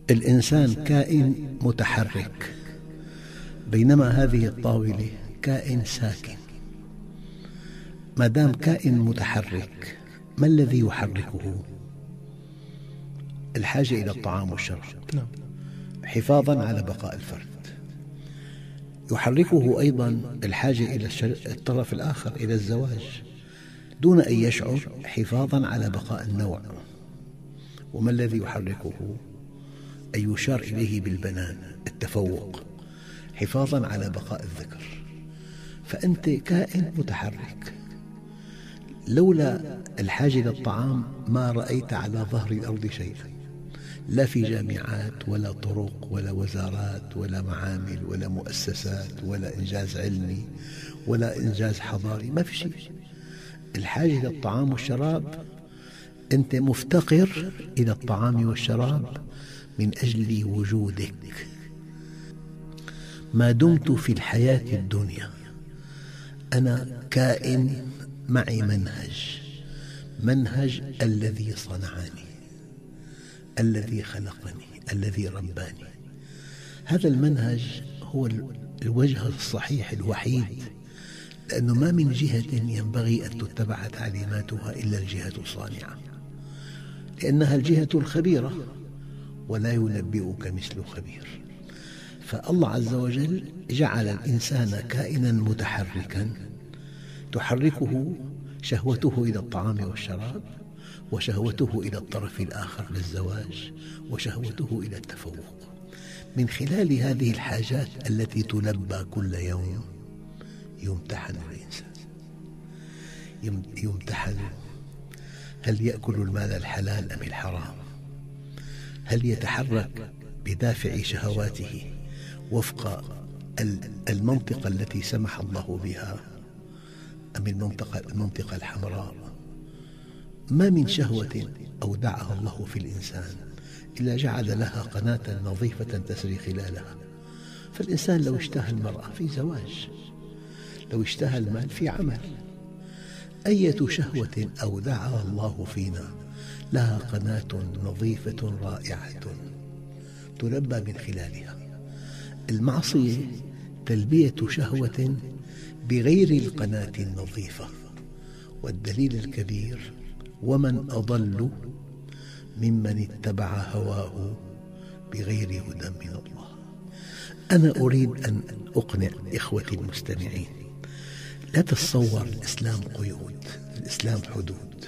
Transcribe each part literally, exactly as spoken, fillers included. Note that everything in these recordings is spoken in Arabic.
الإنسان كائن متحرك، بينما هذه الطاولة كائن ساكن. ما دام كائن متحرك، ما الذي يحركه؟ الحاجة إلى الطعام والشراب حفاظا على بقاء الفرد. يحركه أيضا الحاجة إلى الطرف الآخر، إلى الزواج، دون أن يشعر، حفاظا على بقاء النوع. وما الذي يحركه؟ أن يشار إليه بالبنان، التفوق، حفاظا على بقاء الذكر. فأنت كائن متحرك. لولا الحاجة للطعام ما رأيت على ظهر الأرض شيئا، لا في جامعات ولا طرق ولا وزارات ولا معامل ولا مؤسسات ولا إنجاز علمي ولا إنجاز حضاري، ما في شيء. الحاجة للطعام والشراب، أنت مفتقر إلى الطعام والشراب من أجل وجودك. ما دمت في الحياة الدنيا أنا كائن معي منهج، منهج الذي صنعني، الذي خلقني، الذي رباني. هذا المنهج هو الوجه الصحيح الوحيد، لأنه ما من جهة ينبغي أن تتبع تعليماتها إلا الجهة الصانعة، لأنها الجهة الخبيرة، ولا ينبئك مثل خبير. فالله عز وجل جعل الإنسان كائنا متحركا، تحركه شهوته إلى الطعام والشراب، وشهوته إلى الطرف الآخر للزواج، وشهوته إلى التفوق. من خلال هذه الحاجات التي تلبى كل يوم يمتحن الإنسان، يمتحن هل يأكل المال الحلال أم الحرام؟ هل يتحرك بدافع شهواته وفق المنطقة التي سمح الله بها أم المنطقة, المنطقة الحمراء؟ ما من شهوة أودعها الله في الإنسان إلا جعل لها قناة نظيفة تسري خلالها. فالإنسان لو اشتهى المرأة في زواج، لو اشتهى المال في عمل. أية شهوة أودعها الله فينا لها قناة نظيفة رائعة تلبى من خلالها. المعصية تلبية شهوة بغير القناة النظيفة. والدليل الكبير: ومن أضل ممن اتبع هواه بغير هدى من الله. أنا أريد أن أقنع إخوتي المستمعين، لا تتصور الإسلام قيود، الإسلام حدود.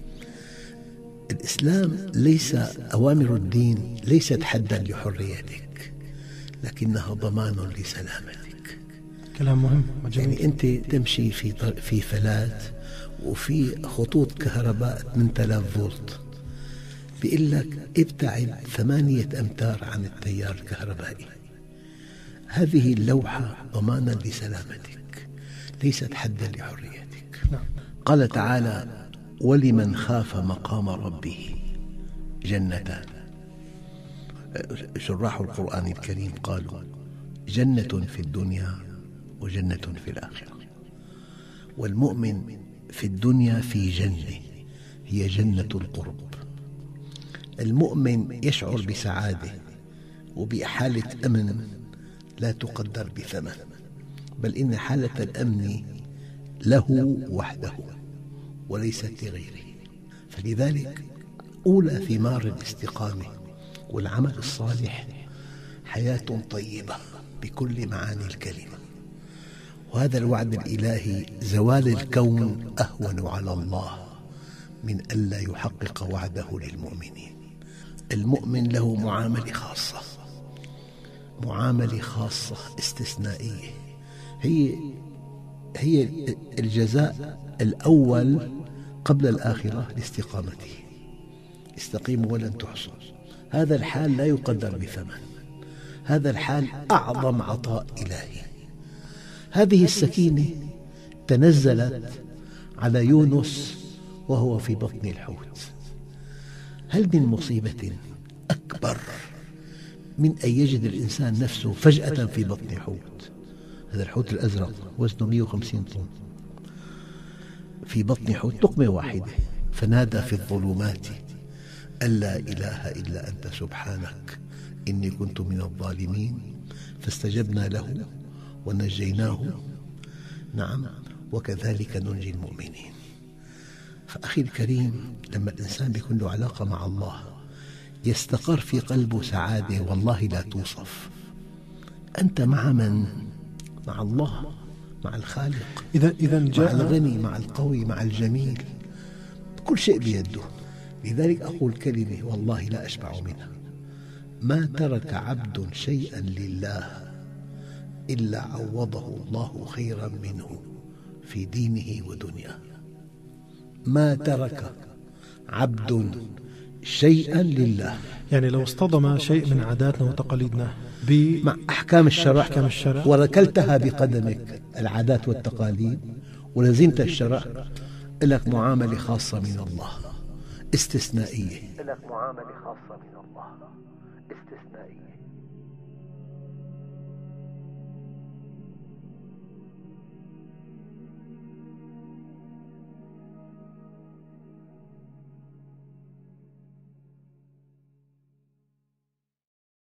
الإسلام ليس أوامر الدين ليست حدا لحريتك، لكنها ضمان لسلامتك. كلام مهم وجميل. يعني أنت تمشي في في فلات وفي خطوط كهرباء ثمانية آلاف فولت، بيقول لك ابتعد ثمانية أمتار عن التيار الكهربائي. هذه اللوحة ضمانا لسلامتك، ليست حدا لحريتك. قال تعالى: ولمن خاف مقام ربه جنتان. شراح القرآن الكريم قالوا: جنة في الدنيا وجنة في الآخرة. والمؤمن في الدنيا في جنة هي جنة القرب. المؤمن يشعر بسعادة وبحالة أمن لا تقدر بثمن، بل إن حالة الأمن له وحده وليست لغيره. فلذلك أولى ثمار الاستقامة والعمل الصالح حياة طيبة بكل معاني الكلمة. وهذا الوعد الإلهي: زوال الكون أهون على الله من ألا يحقق وعده للمؤمنين. المؤمن له معاملة خاصة، معاملة خاصة استثنائية، هي هي الجزاء الأول قبل الآخرة لاستقامته. استقيموا ولن تحصوا. هذا الحال لا يقدر بثمن، هذا الحال أعظم عطاء إلهي. هذه السكينة تنزلت على يونس وهو في بطن الحوت. هل من مصيبة أكبر من أن يجد الإنسان نفسه فجأة في بطن حوت؟ هذا الحوت الأزرق وزنه مئة وخمسين طن، في بطن حوت لقمة واحدة. فنادى في الظلمات أن لا إله إلا أنت سبحانك إني كنت من الظالمين فاستجبنا له ونجيناه. نعم، وكذلك ننجي المؤمنين. فأخي الكريم، لما الإنسان بيكون له علاقة مع الله يستقر في قلبه سعادة والله لا توصف. أنت مع من؟ مع الله، مع الخالق، إذا إذا مع الغني، مع القوي، مع الجميل، كل شيء بيده. لذلك أقول كلمة والله لا أشبع منها: ما ترك عبد شيئا لله إلا عوضه الله خيرا منه في دينه ودنياه. ما ترك عبد شيئا لله، يعني لو اصطدم شيء من عاداتنا وتقاليدنا مع أحكام الشرع, أحكام الشرع وركلتها بقدمك العادات والتقاليد ولزمت الشرع، لك معاملة خاصة من الله استثنائية، لك معاملة خاصة من الله استثنائية.